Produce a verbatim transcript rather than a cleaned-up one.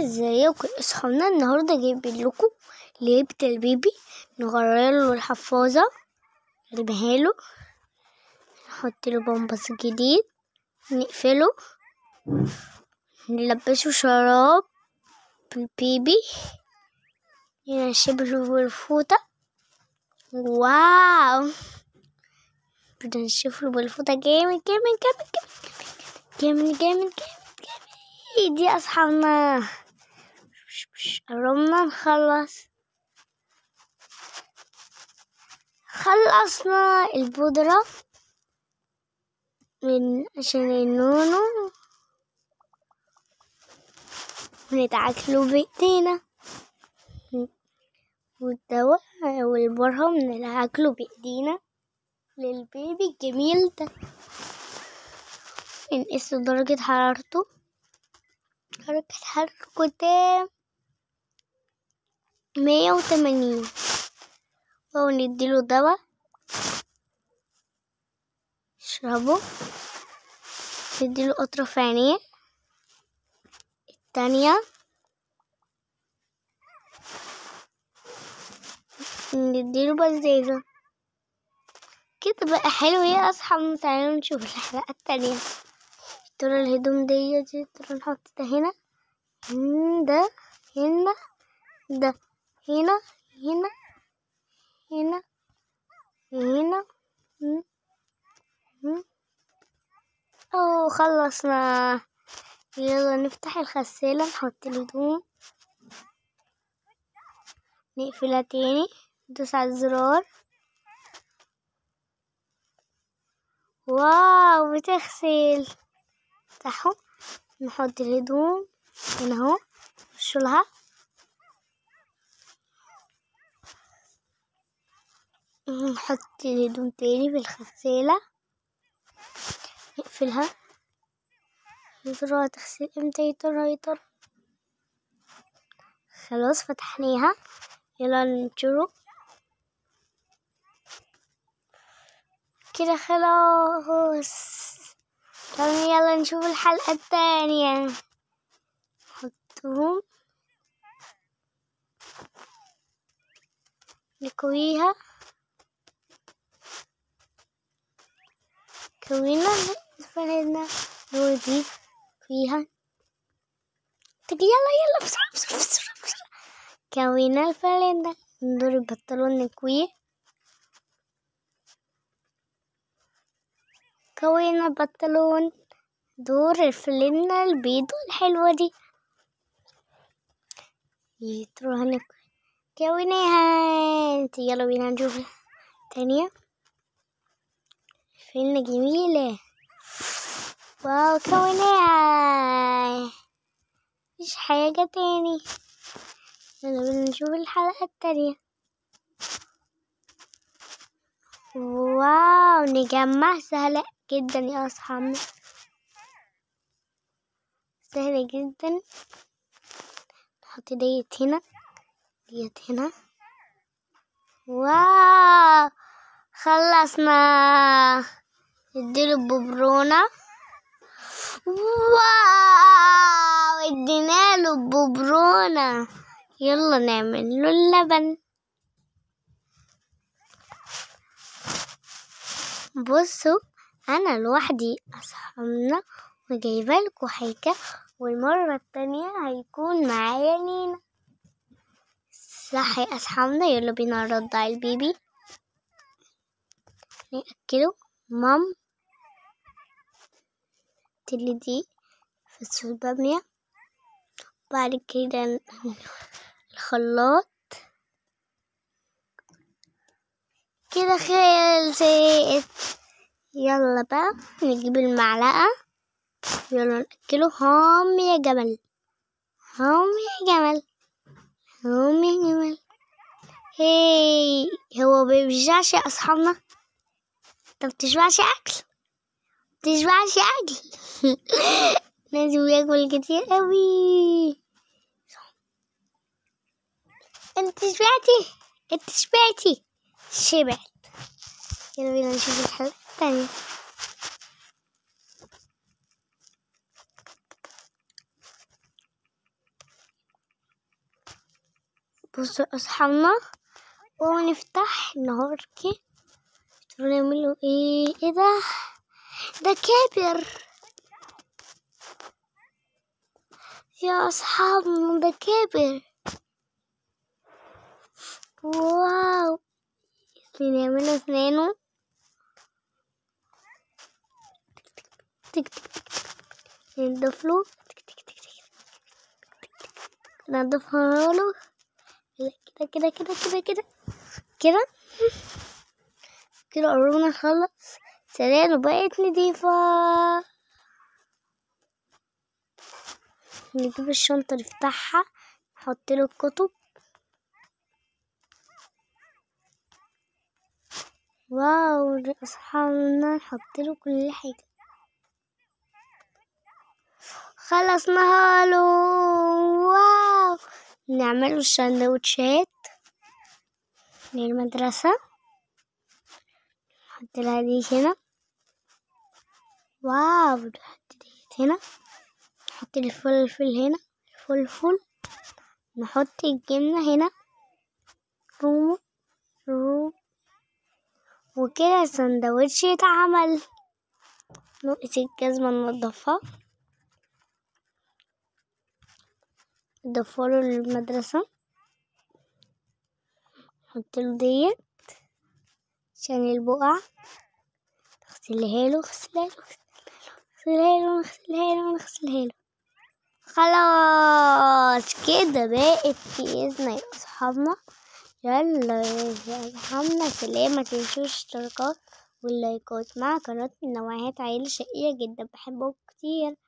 ازيكم؟ اصحابنا النهارده جايبين لكم لعبة البيبي. نغير له الحفاظة، نرميها له، نحط له بامبس جديد، نقفله، نلبسه شراب البيبي، ننشف له الفوطة. واو، بننشف له بالفوطة جامد جامد جامد جامد جامد جامد جامد. دي اصحابنا، قربنا نخلص. خلصنا البودرة من عشان النونو، ونتعكلوا بإيدينا، والدواء والبرهم نتعكلوا بإيدينا للبيبي الجميل ده. نقيس درجة حرارته، درجة حرارته كام؟ مية وتمانين. ونديله دواء يشربه، نديله أطراف عينيه التانية، نديله بزازة كده بقى. حلو يا أصحاب، تعالوا نشوف الحلقة التانية. ترى الهدوم دي دي ترى نحط ده هنا، ده هنا، ده هنا هنا هنا هنا. اوه خلصنا. يلا نفتح الغسالة، نحط الهدوم، نقفلها تاني، ندوس على الزرار. واو بتغسل. افتحه، نحط الهدوم هنا اهو، نرشلها، نحط الهدوم تاني في الغسالة، نقفلها. يا ترى هتغسل امتى؟ يا ترى يا ترى خلاص فتحناها. يلا ننشره كده خلاص. طب يلا نشوف الحلقة التانية. نحطهم، نكويها، كوينا الفرنة نضيف فيها. تجي يلا يلا بسرعة بسرعة بسرعة بسرعة. كوينا الفرنة، ندور البنطلون نكويه، كوينا البنطلون، دور الفلنة البيضة الحلوة دي تروح نكوي. كويناها. انت يلا بينا نشوف التانية. فلنة جميلة، واو كويناها، مفيش حاجة تاني. يلا بينا نشوف الحلقة التانية. واو نجمع سهلة جدا يا أصحابنا، سهلة جدا. نحط ديت هنا، ديت هنا. واو خلصنا. نديله ببرونة. واو اديناله ببرونة. يلا نعمل له اللبن. بصوا انا لوحدي اصحابنا، وجايبه لكم حاجه، والمره التانية هيكون معايا نينا. صح يا اصحابنا؟ يلا بينا نرضع البيبي، ناكله. مام تلي دي فصوص باميه، بعد كده الخلاط كده خلصت. يلا بقى نجيب المعلقة، يلا نأكله. هام يا جمل، هام يا جمل، هام يا جمل. هي هو بيشبعش يا أصحابنا؟ طب بتشبعش أكل؟ بتشبعش أكل. لازم ياكل كتير قوي. انت شبعتي؟ انت شبعتي؟ شبعت. يلا بينا نشوف الحلقة التانية. بصوا اصحابنا ونفتح النهار كده نعمله ايه ايه ده ده كبر يا اصحابنا ده كبر واو نعمله اسنانه تك تك تك نضيف له نضيفها له كده كده كده كده كده كده كده قربنا نخلص سنانه بقت نضيفة. نجيب الشنطة نفتحها نحط له الكتب. واو اصحابنا نحط له كل حاجة. خلصناها له. واو نعمله السندوتشات للمدرسة نحط لها دي هنا. واو نحط دي هنا نحط الفلفل هنا الفلفل نحط الجبنة هنا رومو رومو وكده السندوتش يتعمل. نقص الجزمة ننضفها نضفها له للمدرسة نحطله ديت عشان البقع نغسلها له نغسلها له نغسلها له نغسلها له نغسلها له. خلاص كده بقت كيسنا يا اصحابنا. يلا يا اصحابنا سلام. ما تنسوش الاشتراكات واللايكات مع قناة نوعيات عائلة شقية جدا بحبكم كتير.